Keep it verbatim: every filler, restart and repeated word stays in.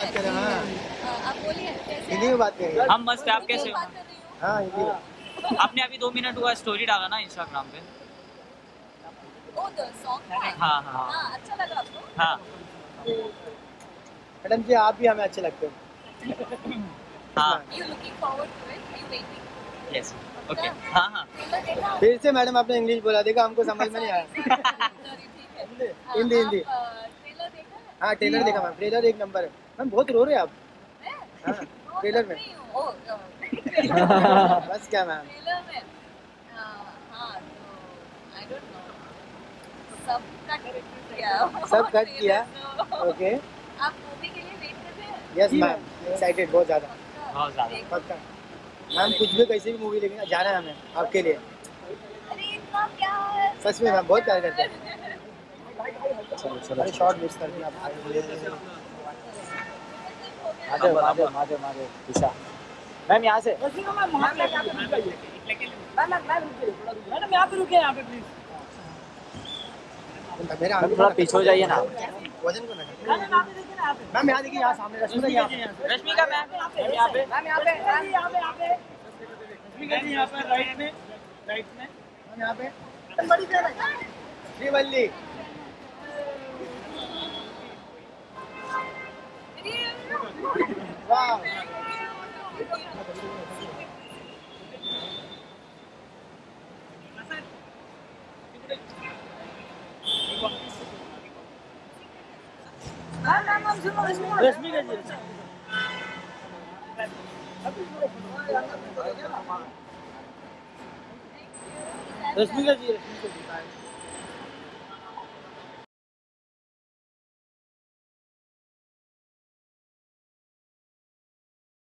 बात करें। हाँ आप बोलिए कैसे हिंदी में बात करेंगे। हम मस्त है, आप कैसे हो? हाँ हिंदी में। आपने अभी दो मिनट हुआ स्टोरी डाला ना इंस्टाग्राम पे? ओ द सॉन्ग हाँ हाँ हाँ अच्छा लगा आपको? हाँ मैडम जी आप भी हमें अच्छे लगते हो। हाँ You looking forward to it? Are you waiting? Yes okay हाँ हाँ ट्रेलर देखा? फिर से मैडम आपने इंग्लिश बोला, देखा हमको समझ में नहीं आया। Sorry, ठीक है। हिंदी हिंदी। आप, अ, ट्रेलर देखा है? हाँ ट्रेलर देखा मैम, ट्रेलर एक नंबर है। मैम बहुत रो रहे हैं आप। मैं? हाँ रो ट्रेलर तो में। नहीं हूँ। ओ, अ, बस क्या मैम। ट्रेलर में अ, हाँ तो आई डोंट नो सब कट किया सब कट किया। ट्रेलर तो। ओके आप मूवी के लिए वेट कर रहे हैं? यस मैम, एक्साइटेड बहुत ज़्यादा। पक्का? बहुत ज़्यादा। देखो। पक्का मैम, कुछ भी कैसे भी मूवी लेकिन जाना है हमें आपके लिए। अरे इतना प्यार। सच में मैम बहुत प्यार करते हैं। चलो चलो अरे शॉर्ट मिस कर दिया भाई। माधव माधव माधव माधव दिशा मैम यहाँ से मैडम यहाँ पे रुके, यहाँ पे प्लीज। मेरा मैम थोड़ा पीछे हो जाइए ना। वजन को ना मैम यहाँ पे देखिए ना, यहाँ पे। मैम यहाँ देखिए, यहाँ सामने रश्मिका जी यहाँ पे। रश्मिका मैम यहाँ पे यहाँ पे मैम यहाँ पे मैम यहाँ पे यहाँ पे रश्मिका जी यहाँ पे राइट में राइट में मैम यहाँ पे बड़ी फैन है श्रीवल्ली। वाह मैम मैम मैम सुनो रश्मिका रश्मिका जी रश्मिका जी रश्मिका जी